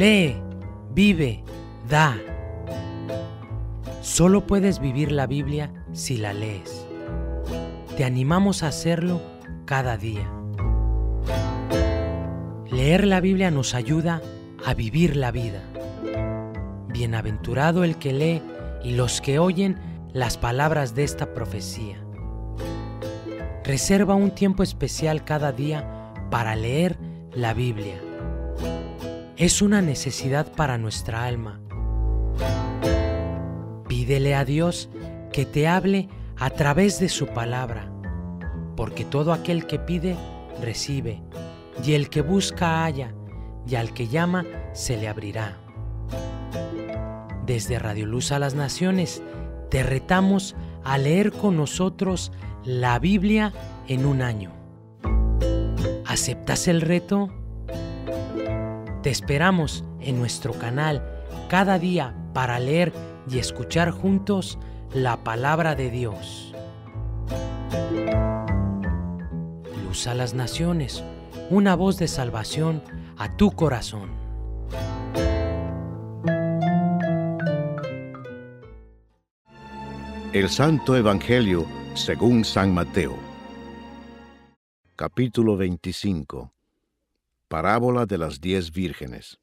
Lee, vive, da. Solo puedes vivir la Biblia si la lees. Te animamos a hacerlo cada día. Leer la Biblia nos ayuda a vivir la vida. Bienaventurado el que lee y los que oyen las palabras de esta profecía. Reserva un tiempo especial cada día para leer la Biblia. Es una necesidad para nuestra alma. Pídele a Dios que te hable a través de su palabra, porque todo aquel que pide, recibe, y el que busca, halla, y al que llama, se le abrirá. Desde Radio Luz a las Naciones, te retamos a leer con nosotros la Biblia en un año. ¿Aceptas el reto? Te esperamos en nuestro canal cada día para leer y escuchar juntos la palabra de Dios. Luz a las Naciones, una voz de salvación a tu corazón. El Santo Evangelio según San Mateo. Capítulo 25. Parábola de las 10 vírgenes.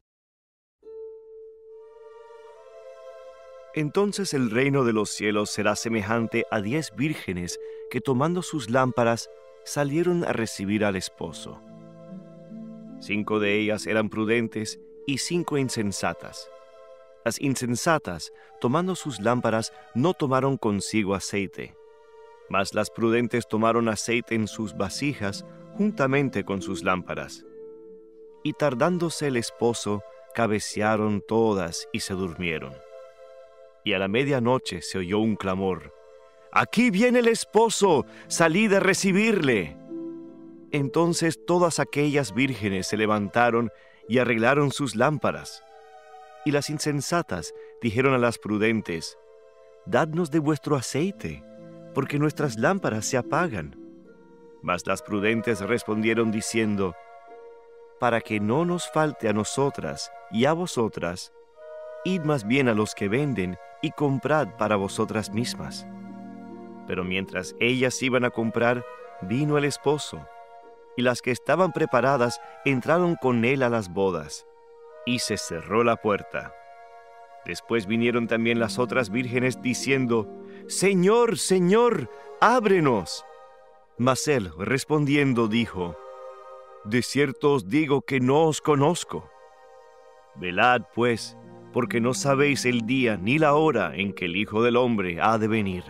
Entonces el reino de los cielos será semejante a 10 vírgenes que tomando sus lámparas salieron a recibir al esposo. 5 de ellas eran prudentes y 5 insensatas. Las insensatas, tomando sus lámparas, no tomaron consigo aceite, mas las prudentes tomaron aceite en sus vasijas juntamente con sus lámparas. Y tardándose el esposo, cabecearon todas y se durmieron. Y a la medianoche se oyó un clamor: «¡Aquí viene el esposo! ¡Salid a recibirle!». Entonces todas aquellas vírgenes se levantaron y arreglaron sus lámparas. Y las insensatas dijeron a las prudentes: «Dadnos de vuestro aceite, porque nuestras lámparas se apagan». Mas las prudentes respondieron diciendo: «Para que no nos falte a nosotras y a vosotras, id más bien a los que venden y comprad para vosotras mismas». Pero mientras ellas iban a comprar, vino el esposo, y las que estaban preparadas entraron con él a las bodas, y se cerró la puerta. Después vinieron también las otras vírgenes diciendo: «Señor, Señor, ábrenos». Mas él, respondiendo, dijo: «De cierto os digo que no os conozco. Velad, pues, porque no sabéis el día ni la hora en que el Hijo del Hombre ha de venir».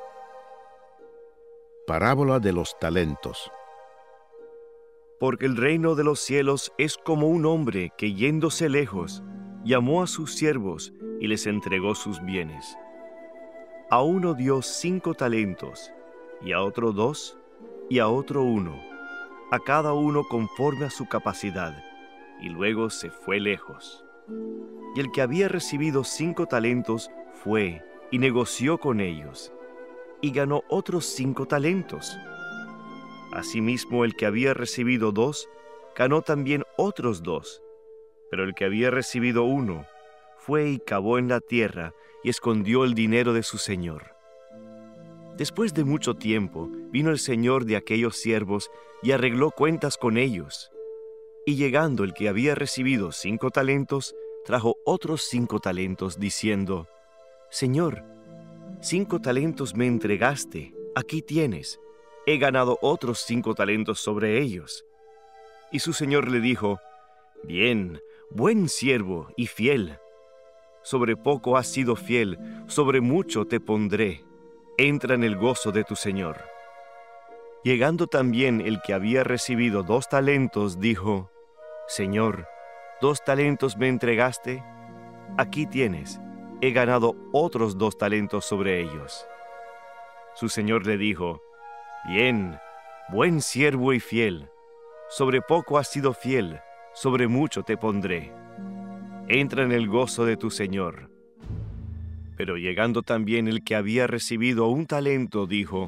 Parábola de los talentos. Porque el reino de los cielos es como un hombre que, yéndose lejos, llamó a sus siervos y les entregó sus bienes. A uno dio 5 talentos, y a otro 2, y a otro 1, a cada uno conforme a su capacidad, y luego se fue lejos. Y el que había recibido 5 talentos fue y negoció con ellos, y ganó otros 5 talentos. Asimismo, el que había recibido 2, ganó también otros 2. Pero el que había recibido 1, fue y cavó en la tierra y escondió el dinero de su señor. Después de mucho tiempo, vino el señor de aquellos siervos y arregló cuentas con ellos. Y llegando el que había recibido 5 talentos, trajo otros 5 talentos, diciendo: «Señor, 5 talentos me entregaste, aquí tienes. He ganado otros 5 talentos sobre ellos». Y su señor le dijo: «Bien, buen siervo y fiel. Sobre poco has sido fiel, sobre mucho te pondré. Entra en el gozo de tu señor». Llegando también el que había recibido 2 talentos, dijo: «Señor, 2 talentos me entregaste, aquí tienes. He ganado otros 2 talentos sobre ellos». Su señor le dijo: «Bien, buen siervo y fiel. Sobre poco has sido fiel, sobre mucho te pondré. Entra en el gozo de tu señor». Pero llegando también el que había recibido 1 talento, dijo: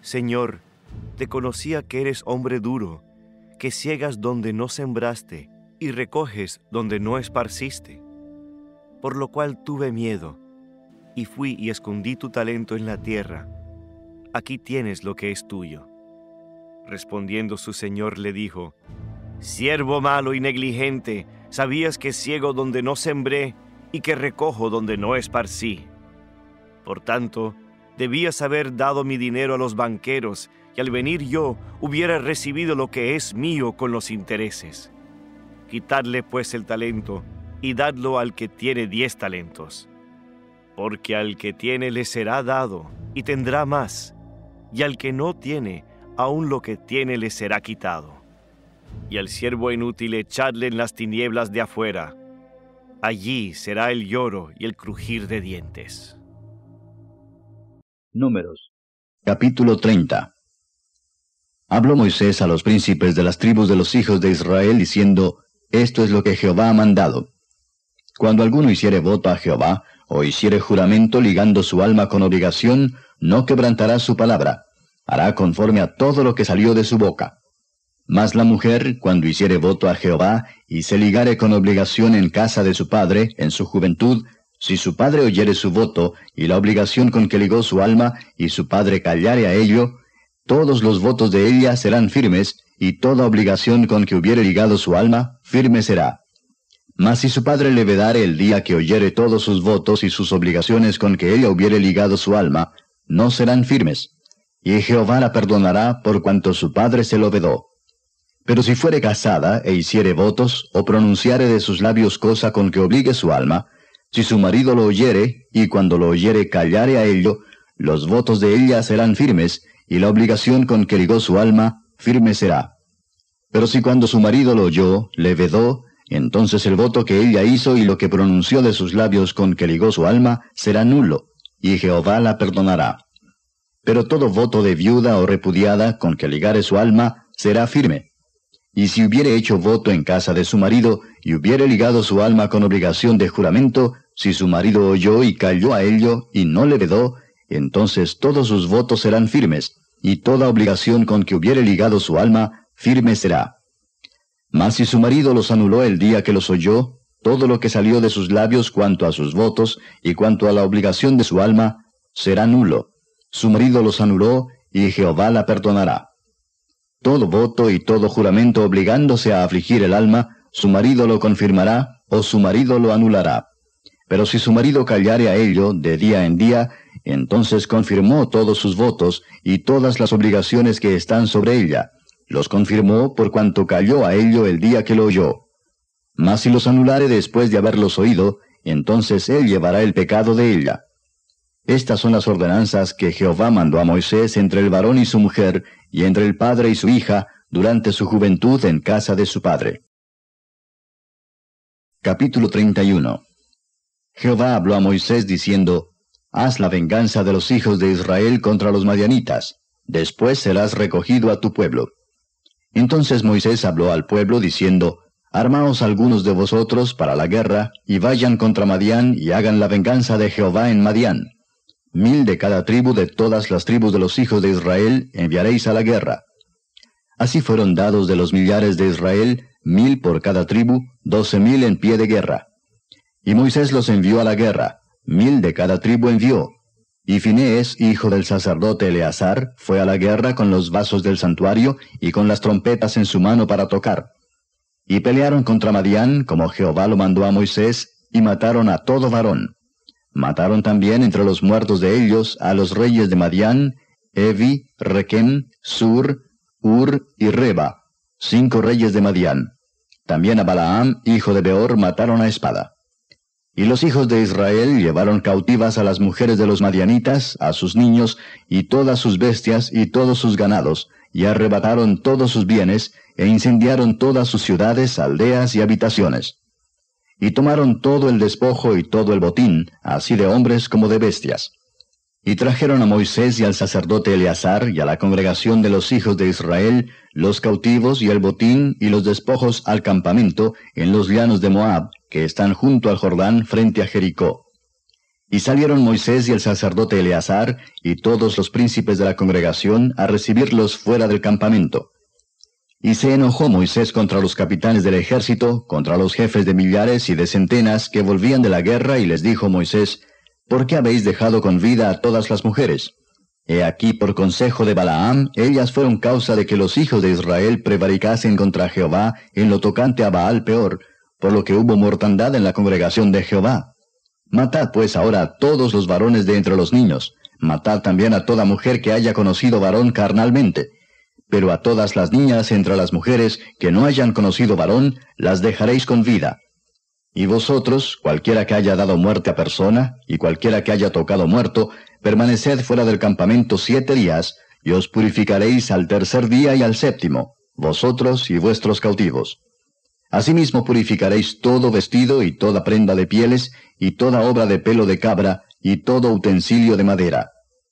«Señor, te conocía que eres hombre duro, que ciegas donde no sembraste y recoges donde no esparciste. Por lo cual tuve miedo, y fui y escondí tu talento en la tierra. Aquí tienes lo que es tuyo. Respondiendo su señor le dijo: Siervo malo y negligente, sabías que ciego donde no sembré, y que recojo donde no esparcí. Por tanto, debías haber dado mi dinero a los banqueros, y al venir yo hubiera recibido lo que es mío con los intereses. Quitadle pues el talento, y dadlo al que tiene 10 talentos. Porque al que tiene le será dado, y tendrá más, y al que no tiene, aun lo que tiene le será quitado. Y al siervo inútil echadle en las tinieblas de afuera. Allí será el lloro y el crujir de dientes. Números, capítulo 30. Habló Moisés a los príncipes de las tribus de los hijos de Israel, diciendo: Esto es lo que Jehová ha mandado. Cuando alguno hiciere voto a Jehová, o hiciere juramento ligando su alma con obligación, no quebrantará su palabra, hará conforme a todo lo que salió de su boca. Mas la mujer, cuando hiciere voto a Jehová, y se ligare con obligación en casa de su padre, en su juventud, si su padre oyere su voto, y la obligación con que ligó su alma, y su padre callare a ello, todos los votos de ella serán firmes, y toda obligación con que hubiere ligado su alma, firme será. Mas si su padre le vedare el día que oyere todos sus votos y sus obligaciones con que ella hubiere ligado su alma, no serán firmes, y Jehová la perdonará por cuanto su padre se lo vedó. Pero si fuere casada, e hiciere votos, o pronunciare de sus labios cosa con que obligue su alma, si su marido lo oyere, y cuando lo oyere callare a ello, los votos de ella serán firmes, y la obligación con que ligó su alma, firme será. Pero si cuando su marido lo oyó, le vedó, entonces el voto que ella hizo y lo que pronunció de sus labios con que ligó su alma, será nulo, y Jehová la perdonará. Pero todo voto de viuda o repudiada con que ligare su alma, será firme. Y si hubiere hecho voto en casa de su marido, y hubiere ligado su alma con obligación de juramento, si su marido oyó y calló a ello, y no le vedó, entonces todos sus votos serán firmes, y toda obligación con que hubiere ligado su alma, firme será. Mas si su marido los anuló el día que los oyó, todo lo que salió de sus labios cuanto a sus votos, y cuanto a la obligación de su alma, será nulo. Su marido los anuló, y Jehová la perdonará. Todo voto y todo juramento obligándose a afligir el alma, su marido lo confirmará, o su marido lo anulará. Pero si su marido callare a ello de día en día, entonces confirmó todos sus votos y todas las obligaciones que están sobre ella. Los confirmó por cuanto calló a ello el día que lo oyó. Mas si los anulare después de haberlos oído, entonces él llevará el pecado de ella. Estas son las ordenanzas que Jehová mandó a Moisés entre el varón y su mujer, y entre el padre y su hija, durante su juventud en casa de su padre. Capítulo 31. Jehová habló a Moisés diciendo: Haz la venganza de los hijos de Israel contra los madianitas, después serás recogido a tu pueblo. Entonces Moisés habló al pueblo diciendo: Armaos algunos de vosotros para la guerra, y vayan contra Madián, y hagan la venganza de Jehová en Madián. 1000 de cada tribu de todas las tribus de los hijos de Israel enviaréis a la guerra. Así fueron dados de los millares de Israel, 1000 por cada tribu, 12,000 en pie de guerra. Y Moisés los envió a la guerra, 1000 de cada tribu envió. Y Finees, hijo del sacerdote Eleazar, fue a la guerra con los vasos del santuario y con las trompetas en su mano para tocar. Y pelearon contra Madián, como Jehová lo mandó a Moisés, y mataron a todo varón. Mataron también entre los muertos de ellos a los reyes de Madián, Evi, Requem, Sur, Ur y Reba, 5 reyes de Madián. También a Balaam, hijo de Beor, mataron a espada. Y los hijos de Israel llevaron cautivas a las mujeres de los madianitas, a sus niños, y todas sus bestias, y todos sus ganados, y arrebataron todos sus bienes, e incendiaron todas sus ciudades, aldeas y habitaciones. Y tomaron todo el despojo y todo el botín, así de hombres como de bestias. Y trajeron a Moisés y al sacerdote Eleazar y a la congregación de los hijos de Israel los cautivos y el botín y los despojos al campamento en los llanos de Moab, que están junto al Jordán frente a Jericó. Y salieron Moisés y el sacerdote Eleazar y todos los príncipes de la congregación a recibirlos fuera del campamento. Y se enojó Moisés contra los capitanes del ejército, contra los jefes de millares y de centenas que volvían de la guerra, y les dijo Moisés: ¿Por qué habéis dejado con vida a todas las mujeres? He aquí, por consejo de Balaam, ellas fueron causa de que los hijos de Israel prevaricasen contra Jehová en lo tocante a Baal peor, por lo que hubo mortandad en la congregación de Jehová. Matad pues ahora a todos los varones de entre los niños, matad también a toda mujer que haya conocido varón carnalmente. Pero a todas las niñas entre las mujeres que no hayan conocido varón, las dejaréis con vida. Y vosotros, cualquiera que haya dado muerte a persona, y cualquiera que haya tocado muerto, permaneced fuera del campamento 7 días, y os purificaréis al tercer día y al séptimo, vosotros y vuestros cautivos. Asimismo purificaréis todo vestido y toda prenda de pieles, y toda obra de pelo de cabra, y todo utensilio de madera.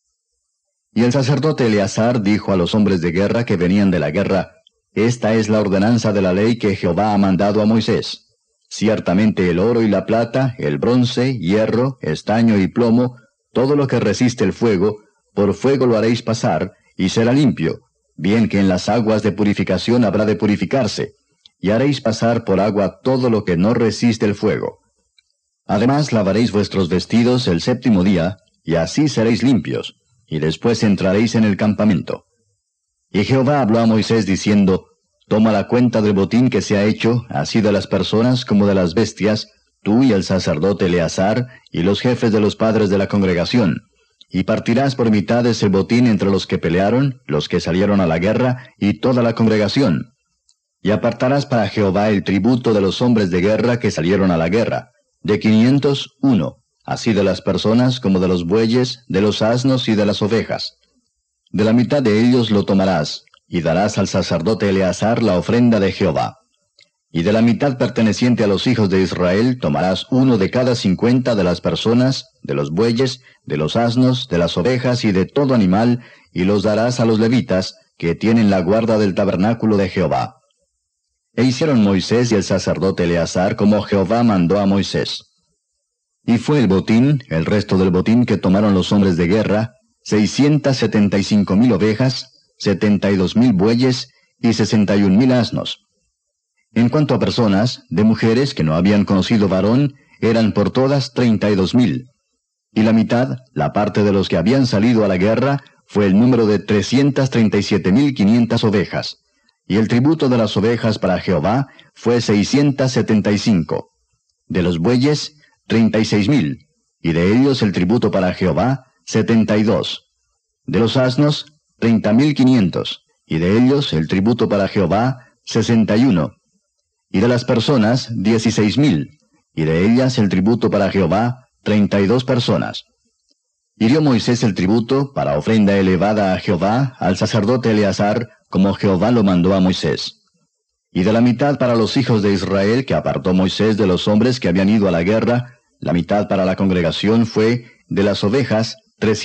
Y el sacerdote Eleazar dijo a los hombres de guerra que venían de la guerra: Esta es la ordenanza de la ley que Jehová ha mandado a Moisés. Ciertamente el oro y la plata, el bronce, hierro, estaño y plomo, todo lo que resiste el fuego, por fuego lo haréis pasar, y será limpio, bien que en las aguas de purificación habrá de purificarse, y haréis pasar por agua todo lo que no resiste el fuego. Además lavaréis vuestros vestidos el séptimo día, y así seréis limpios, y después entraréis en el campamento. Y Jehová habló a Moisés diciendo: Toma la cuenta del botín que se ha hecho, así de las personas como de las bestias, tú y el sacerdote Eleazar, y los jefes de los padres de la congregación, y partirás por mitades el botín entre los que pelearon, los que salieron a la guerra, y toda la congregación. Y apartarás para Jehová el tributo de los hombres de guerra que salieron a la guerra, de 500 uno, así de las personas como de los bueyes, de los asnos y de las ovejas. De la mitad de ellos lo tomarás, y darás al sacerdote Eleazar la ofrenda de Jehová. Y de la mitad perteneciente a los hijos de Israel tomarás uno de cada 50 de las personas, de los bueyes, de los asnos, de las ovejas y de todo animal, y los darás a los levitas, que tienen la guarda del tabernáculo de Jehová. E hicieron Moisés y el sacerdote Eleazar como Jehová mandó a Moisés. Y fue el botín, el resto del botín que tomaron los hombres de guerra, 675,000 ovejas, 72,000 bueyes y 61,000 asnos. En cuanto a personas, de mujeres que no habían conocido varón, eran por todas 32,000. Y la mitad, la parte de los que habían salido a la guerra, fue el número de 337,500 ovejas. Y el tributo de las ovejas para Jehová fue 675. De los bueyes, 36,000. Y de ellos el tributo para Jehová, 72. De los asnos, 30,500, y de ellos el tributo para Jehová, 61. Y de las personas, 16,000, y de ellas el tributo para Jehová, 32 personas. Y dio Moisés el tributo para ofrenda elevada a Jehová al sacerdote Eleazar, como Jehová lo mandó a Moisés. Y de la mitad para los hijos de Israel que apartó Moisés de los hombres que habían ido a la guerra, la mitad para la congregación fue, de las ovejas,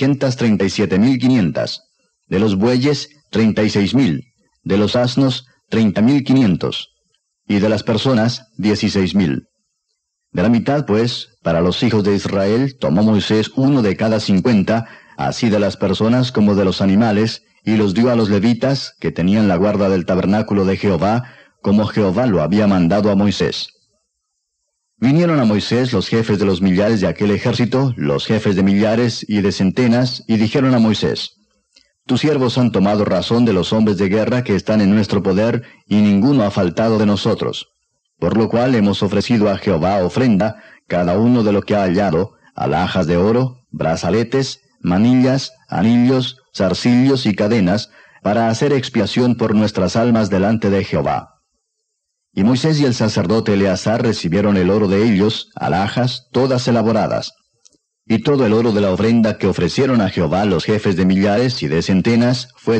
337,500. De los bueyes, 36,000, de los asnos, 30,500, y de las personas, 16,000. De la mitad, pues, para los hijos de Israel, tomó Moisés uno de cada 50, así de las personas como de los animales, y los dio a los levitas, que tenían la guarda del tabernáculo de Jehová, como Jehová lo había mandado a Moisés. Vinieron a Moisés los jefes de los millares de aquel ejército, los jefes de millares y de centenas, y dijeron a Moisés: Tus siervos han tomado razón de los hombres de guerra que están en nuestro poder, y ninguno ha faltado de nosotros. Por lo cual hemos ofrecido a Jehová ofrenda, cada uno de lo que ha hallado, alhajas de oro, brazaletes, manillas, anillos, zarcillos y cadenas, para hacer expiación por nuestras almas delante de Jehová. Y Moisés y el sacerdote Eleazar recibieron el oro de ellos, alhajas, todas elaboradas. Y todo el oro de la ofrenda que ofrecieron a Jehová los jefes de millares y de centenas fue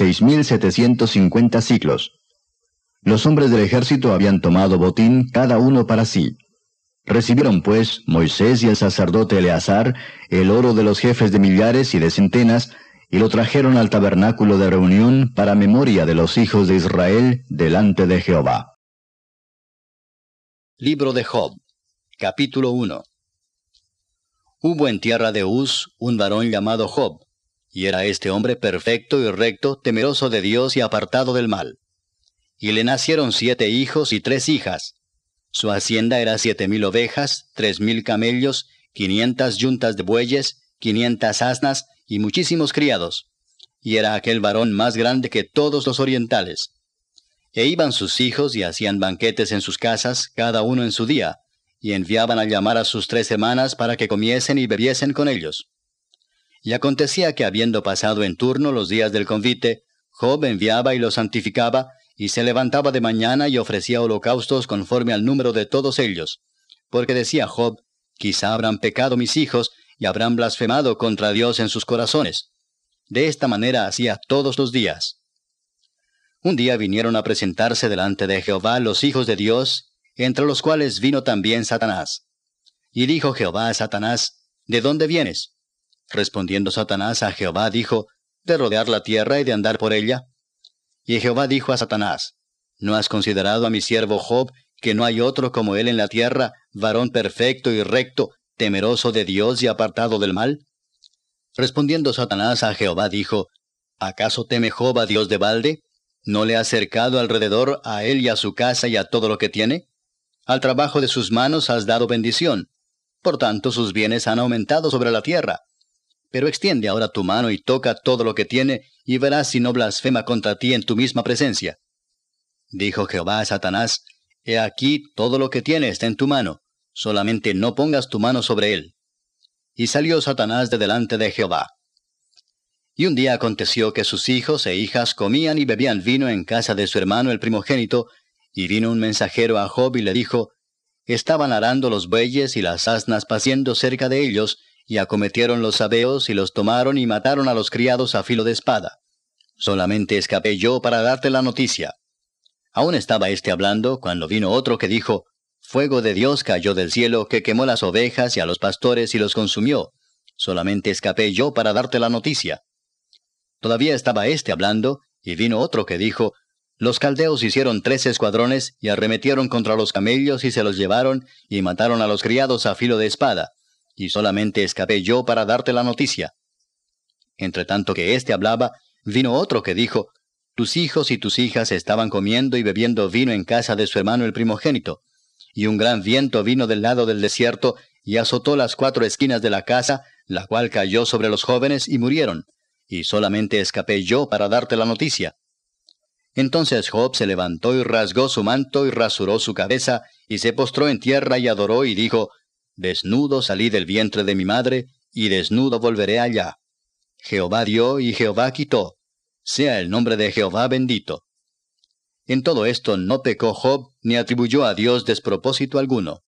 16,750 siclos. Los hombres del ejército habían tomado botín cada uno para sí. Recibieron pues Moisés y el sacerdote Eleazar el oro de los jefes de millares y de centenas, y lo trajeron al tabernáculo de reunión para memoria de los hijos de Israel delante de Jehová. Libro de Job, capítulo 1. Hubo en tierra de Uz un varón llamado Job, y era este hombre perfecto y recto, temeroso de Dios y apartado del mal. y le nacieron 7 hijos y 3 hijas. Su hacienda era 7,000 ovejas, 3,000 camellos, 500 yuntas de bueyes, 500 asnas y muchísimos criados. Y era aquel varón más grande que todos los orientales. E iban sus hijos y hacían banquetes en sus casas, cada uno en su día, y enviaban a llamar a sus 3 hermanas para que comiesen y bebiesen con ellos. Y acontecía que habiendo pasado en turno los días del convite, Job enviaba y los santificaba, y se levantaba de mañana y ofrecía holocaustos conforme al número de todos ellos. Porque decía Job, quizá habrán pecado mis hijos, y habrán blasfemado contra Dios en sus corazones. De esta manera hacía todos los días. Un día vinieron a presentarse delante de Jehová los hijos de Dios, entre los cuales vino también Satanás. Y dijo Jehová a Satanás, ¿de dónde vienes? Respondiendo Satanás a Jehová dijo, de rodear la tierra y de andar por ella. Y Jehová dijo a Satanás, ¿no has considerado a mi siervo Job, que no hay otro como él en la tierra, varón perfecto y recto, temeroso de Dios y apartado del mal? Respondiendo Satanás a Jehová dijo, ¿acaso teme Job a Dios de balde? ¿No le ha cercado alrededor a él y a su casa y a todo lo que tiene? Al trabajo de sus manos has dado bendición. Por tanto, sus bienes han aumentado sobre la tierra. Pero extiende ahora tu mano y toca todo lo que tiene, y verás si no blasfema contra ti en tu misma presencia. Dijo Jehová a Satanás, He aquí todo lo que tiene está en tu mano, solamente no pongas tu mano sobre él. Y salió Satanás de delante de Jehová. Y un día aconteció que sus hijos e hijas comían y bebían vino en casa de su hermano el primogénito, y vino un mensajero a Job y le dijo, Estaban arando los bueyes y las asnas paciendo cerca de ellos, y acometieron los sabeos y los tomaron y mataron a los criados a filo de espada. Solamente escapé yo para darte la noticia. Aún estaba éste hablando, cuando vino otro que dijo, Fuego de Dios cayó del cielo, que quemó las ovejas y a los pastores y los consumió. Solamente escapé yo para darte la noticia. Todavía estaba éste hablando, y vino otro que dijo, Los caldeos hicieron 3 escuadrones, y arremetieron contra los camellos y se los llevaron, y mataron a los criados a filo de espada. Y solamente escapé yo para darte la noticia. Entre tanto que éste hablaba, vino otro que dijo, Tus hijos y tus hijas estaban comiendo y bebiendo vino en casa de su hermano el primogénito. Y un gran viento vino del lado del desierto, y azotó las 4 esquinas de la casa, la cual cayó sobre los jóvenes y murieron. Y solamente escapé yo para darte la noticia. Entonces Job se levantó y rasgó su manto y rasuró su cabeza, y se postró en tierra y adoró y dijo, Desnudo salí del vientre de mi madre, y desnudo volveré allá. Jehová dio y Jehová quitó. Sea el nombre de Jehová bendito. En todo esto no pecó Job, ni atribuyó a Dios despropósito alguno.